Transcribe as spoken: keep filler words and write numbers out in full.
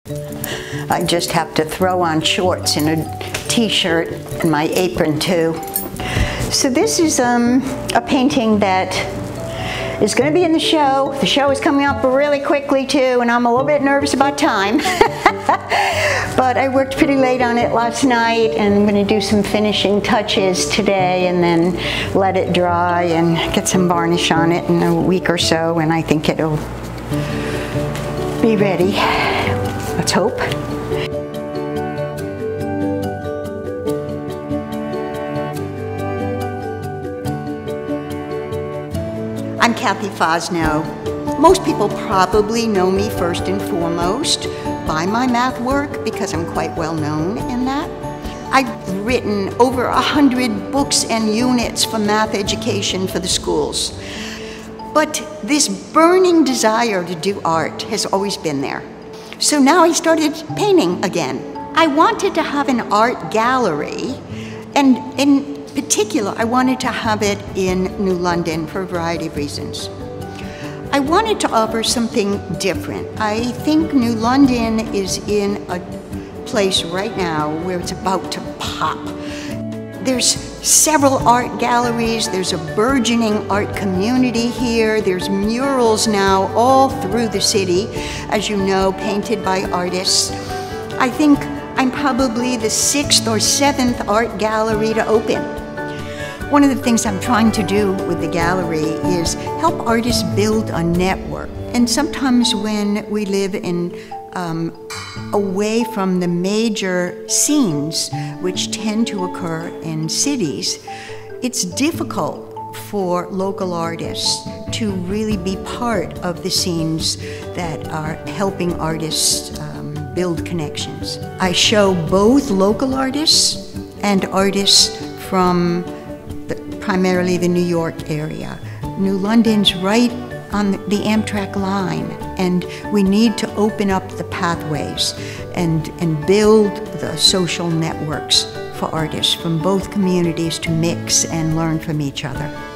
I just have to throw on shorts and a t-shirt and my apron too. So this is um, a painting that is going to be in the show. The show is coming up really quickly too, and I'm a little bit nervous about time. But I worked pretty late on it last night, and I'm going to do some finishing touches today and then let it dry and get some varnish on it in a week or so, and I think it'll be ready. Let's hope. I'm Kathy Fosno. Most people probably know me first and foremost by my math work because I'm quite well known in that. I've written over a hundred books and units for math education for the schools. But this burning desire to do art has always been there. So now I started painting again. I wanted to have an art gallery, and in particular, I wanted to have it in New London for a variety of reasons. I wanted to offer something different. I think New London is in a place right now where it's about to pop. There's several art galleries, there's a burgeoning art community here, there's murals now all through the city, as you know, painted by artists. I think I'm probably the sixth or seventh art gallery to open. One of the things I'm trying to do with the gallery is help artists build a network. And sometimes when we live in um, away from the major scenes, which tend to occur in cities, it's difficult for local artists to really be part of the scenes that are helping artists um, build connections. I show both local artists and artists from primarily the New York area. New London's right on the Amtrak line, and we need to open up the pathways and, and build the social networks for artists from both communities to mix and learn from each other.